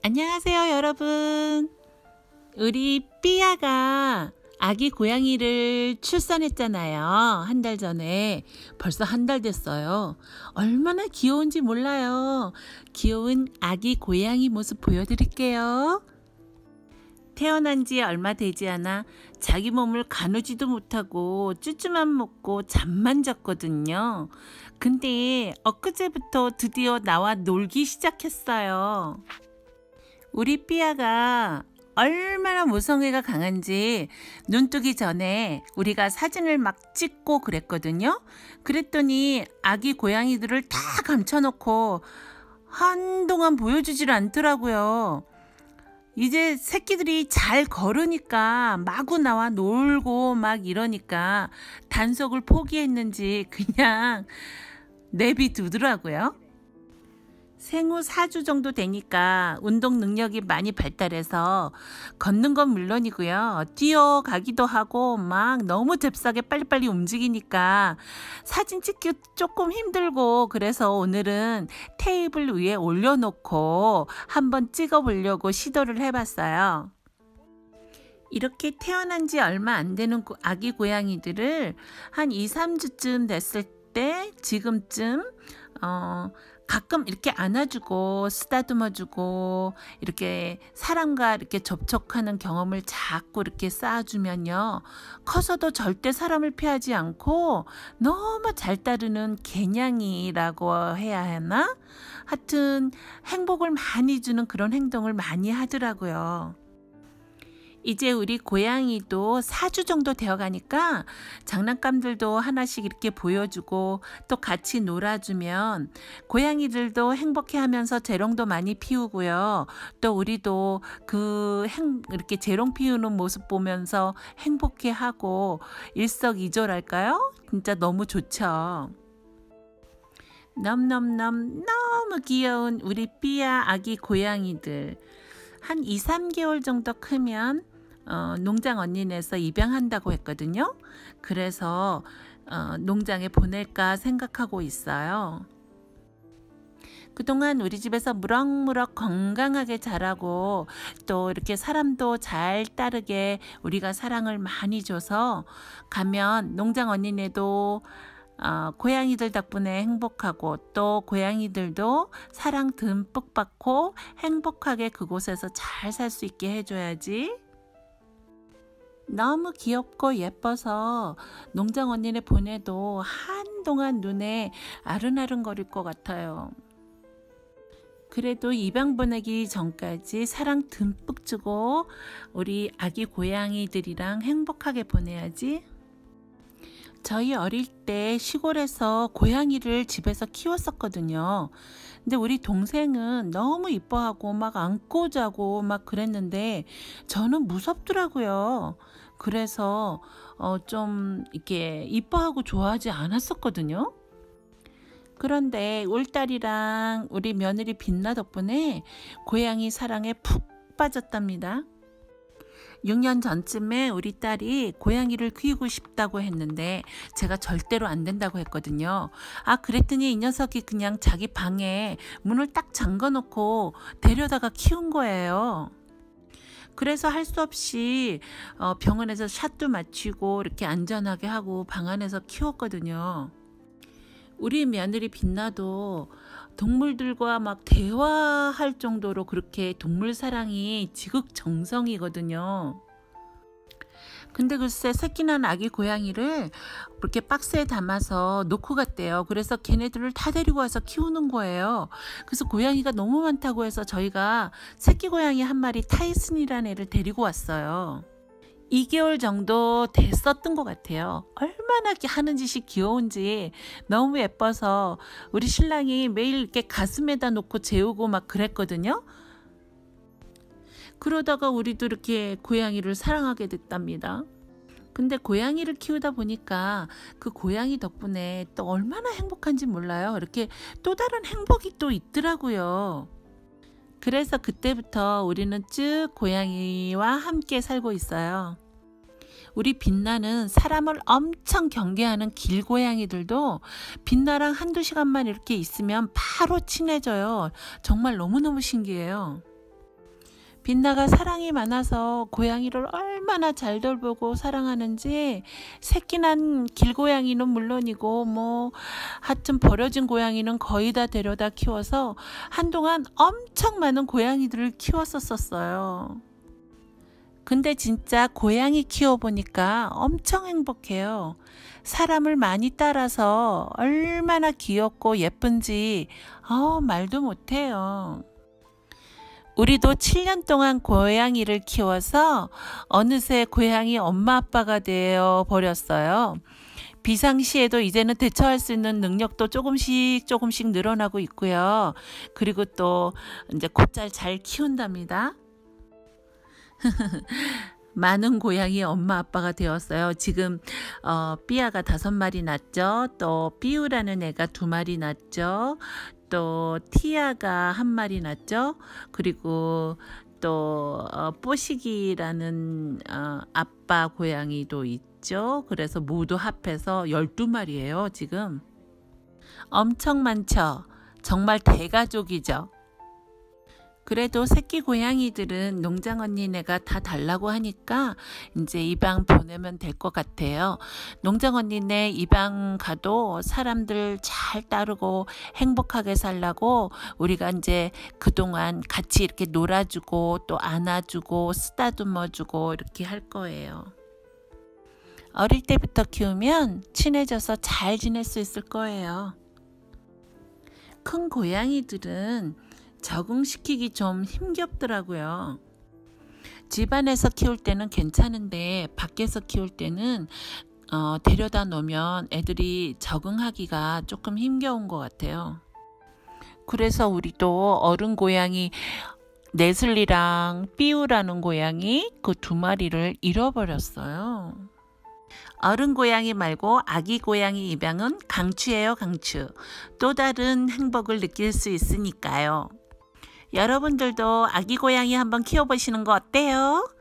안녕하세요, 여러분. 우리 삐아가 아기 고양이를 출산했잖아요. 한 달 전에. 벌써 한 달 됐어요. 얼마나 귀여운지 몰라요. 귀여운 아기 고양이 모습 보여드릴게요. 태어난 지 얼마 되지 않아 자기 몸을 가누지도 못하고 쭈쭈만 먹고 잠만 잤거든요. 근데 엊그제부터 드디어 나와 놀기 시작했어요. 우리 삐아가 얼마나 모성애가 강한지 눈 뜨기 전에 우리가 사진을 막 찍고 그랬거든요. 그랬더니 아기 고양이들을 다 감춰놓고 한동안 보여주질 않더라고요. 이제 새끼들이 잘 걸으니까 마구 나와 놀고 막 이러니까 단속을 포기했는지 그냥 내비두더라고요. 생후 4주 정도 되니까 운동 능력이 많이 발달해서 걷는 건 물론이고요. 뛰어가기도 하고 막 너무 잽싸게 빨리빨리 움직이니까 사진 찍기 조금 힘들고, 그래서 오늘은 테이블 위에 올려놓고 한번 찍어보려고 시도를 해봤어요. 이렇게 태어난 지 얼마 안 되는 아기 고양이들을 한 2, 3주쯤 됐을 때 지금쯤 가끔 이렇게 안아주고 쓰다듬어주고 이렇게 사람과 이렇게 접촉하는 경험을 자꾸 이렇게 쌓아주면요, 커서도 절대 사람을 피하지 않고 너무 잘 따르는 개냥이라고 해야 하나? 하여튼 행복을 많이 주는 그런 행동을 많이 하더라고요. 이제 우리 고양이도 4주 정도 되어 가니까 장난감들도 하나씩 이렇게 보여주고 또 같이 놀아주면 고양이들도 행복해하면서 재롱도 많이 피우고요. 또 우리도 이렇게 재롱 피우는 모습 보면서 행복해하고 일석이조랄까요? 진짜 너무 좋죠. 너무 귀여운 우리 삐아 아기 고양이들. 한 2, 3개월 정도 크면 농장 언니네에서 입양한다고 했거든요. 그래서 농장에 보낼까 생각하고 있어요. 그동안 우리 집에서 무럭무럭 건강하게 자라고 또 이렇게 사람도 잘 따르게 우리가 사랑을 많이 줘서 가면 농장 언니네도 고양이들 덕분에 행복하고 또 고양이들도 사랑 듬뿍 받고 행복하게 그곳에서 잘 살 수 있게 해줘야지. 너무 귀엽고 예뻐서 농장 언니네 보내도 한동안 눈에 아른아른거릴 것 같아요. 그래도 입양 보내기 전까지 사랑 듬뿍 주고 우리 아기 고양이들이랑 행복하게 보내야지. 저희 어릴 때 시골에서 고양이를 집에서 키웠었거든요. 근데 우리 동생은 너무 이뻐하고 막 안고 자고 막 그랬는데 저는 무섭더라고요. 그래서 좀 이렇게 이뻐하고 좋아하지 않았었거든요. 그런데 울딸이랑 우리 며느리 빛나 덕분에 고양이 사랑에 푹 빠졌답니다. 6년 전쯤에 우리 딸이 고양이를 키우고 싶다고 했는데 제가 절대로 안 된다고 했거든요. 그랬더니 이 녀석이 그냥 자기 방에 문을 딱 잠궈 놓고 데려다가 키운 거예요. 그래서 할 수 없이 병원에서 샷도 맞추고 이렇게 안전하게 하고 방 안에서 키웠거든요. 우리 며느리 빛나도 동물들과 막 대화할 정도로 그렇게 동물 사랑이 지극정성이거든요. 근데 글쎄 새끼 난 아기 고양이를 이렇게 박스에 담아서 놓고 갔대요. 그래서 걔네들을 다 데리고 와서 키우는 거예요. 그래서 고양이가 너무 많다고 해서 저희가 새끼 고양이 한 마리 타이슨이라는 애를 데리고 왔어요. 2개월 정도 됐었던 것 같아요. 얼마나 하는 짓이 귀여운지 너무 예뻐서 우리 신랑이 매일 이렇게 가슴에다 놓고 재우고 막 그랬거든요. 그러다가 우리도 이렇게 고양이를 사랑하게 됐답니다. 근데 고양이를 키우다 보니까 그 고양이 덕분에 또 얼마나 행복한지 몰라요. 이렇게 또 다른 행복이 또 있더라고요. 그래서 그때부터 우리는 쭉 고양이와 함께 살고 있어요. 우리 빛나는 사람을 엄청 경계하는 길고양이들도 빛나랑 한두 시간만 이렇게 있으면 바로 친해져요. 정말 너무너무 신기해요. 빛나가 사랑이 많아서 고양이를 얼마나 잘 돌보고 사랑하는지 새끼 난 길고양이는 물론이고 하여튼 버려진 고양이는 거의 다 데려다 키워서 한동안 엄청 많은 고양이들을 키웠었어요. 근데 진짜 고양이 키워보니까 엄청 행복해요. 사람을 많이 따라서 얼마나 귀엽고 예쁜지 말도 못해요. 우리도 7년 동안 고양이를 키워서 어느새 고양이 엄마 아빠가 되어 버렸어요. 비상시에도 이제는 대처할 수 있는 능력도 조금씩 늘어나고 있고요. 그리고 또 이제 곧잘 잘 키운답니다. 많은 고양이 엄마 아빠가 되었어요. 지금 삐아가 5마리 낳았죠. 또 삐우라는 애가 2마리 낳았죠. 또 티아가 1마리 낳았죠. 그리고 또 뽀식이라는 아빠 고양이도 있죠. 그래서 모두 합해서 12마리예요. 지금 엄청 많죠. 정말 대가족이죠. 그래도 새끼 고양이들은 농장 언니네가 다 달라고 하니까 이제 입양 보내면 될 것 같아요. 농장 언니네 입양 가도 사람들 잘 따르고 행복하게 살라고 우리가 이제 그동안 같이 이렇게 놀아주고 또 안아주고 쓰다듬어주고 이렇게 할 거예요. 어릴 때부터 키우면 친해져서 잘 지낼 수 있을 거예요. 큰 고양이들은 적응시키기 좀 힘겹더라고요. 집안에서 키울 때는 괜찮은데 밖에서 키울 때는 데려다 놓으면 애들이 적응하기가 조금 힘겨운 것 같아요. 그래서 우리도 어른 고양이 네슬리랑 삐우라는 고양이 그 2마리를 잃어버렸어요. 어른 고양이 말고 아기 고양이 입양은 강추예요, 강추. 또 다른 행복을 느낄 수 있으니까요. 여러분들도 아기 고양이 한번 키워보시는 거 어때요?